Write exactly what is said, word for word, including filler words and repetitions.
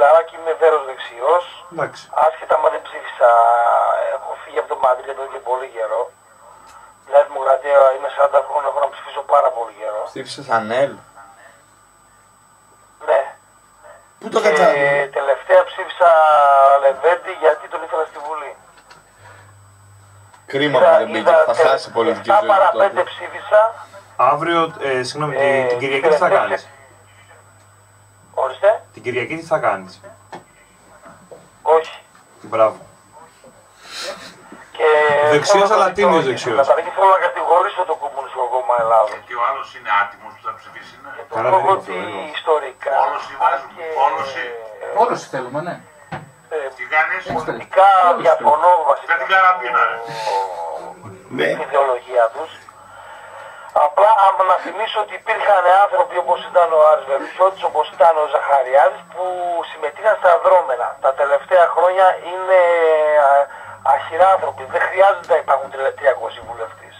φιλαράκι, είμαι βέρος δεξιός. Εντάξει. Άσχετα άμα δεν ψήφισα, έχω φύγει από το Μαδρίτ εδώ και πολύ καιρό. Νέα Δημοκρατία, είμαι σαράντα χρόνια, έχω να ψηφίσω πάρα πολύ καιρό. Ψήφισες ΑΝΕΛ. Ναι. Πού το κατάλαβα. Και τελευταία ψήφισα Λεβέντη γιατί τον ήθελα στη Βουλή. Κρίμα που δεν πήγε, θα χάσει η πολιτική ζωή. επτά παρά πέντε ψήφισα. Αύριο, ε, συγγνώμη, Ε, την Κυριακή τι θα τελευταία- κάνεις. Ορίστε. Την Κυριακή τι θα κάνεις. Όχι. Μπράβο. Και Δεξιός, θέλω αλλά να- τίμιος δεξιός. Καταρχήν θέλω να κατηγορήσω το Κομμουνιστικό Κόμμα Ελλάδος. Γιατί ο άλλος είναι άτιμος που θα ψηφίσει, ναι. Το Καλά, λόγο δεν είναι ότι αυτό, δεν είναι. ιστορικά Όλος βάζουμε, και όλος Όλους θέλουμε, ναι. ε, Τι κάνεις, πολιτικά διαφωνώ βασικά Για την καραμπίνα, ρε. Ναι. την ιδεολογία τους. Απλά άμα να θυμίσω ότι υπήρχαν άνθρωποι όπως ήταν ο Άρης Βερουσιώτης, όπως ήταν ο Ζαχαριάδης που συμμετείχαν στα δρόμενα. Τα τελευταία χρόνια είναι α- αχυράνθρωποι. Δεν χρειάζεται να υπάρχουν τριακόσιοι βουλευτές.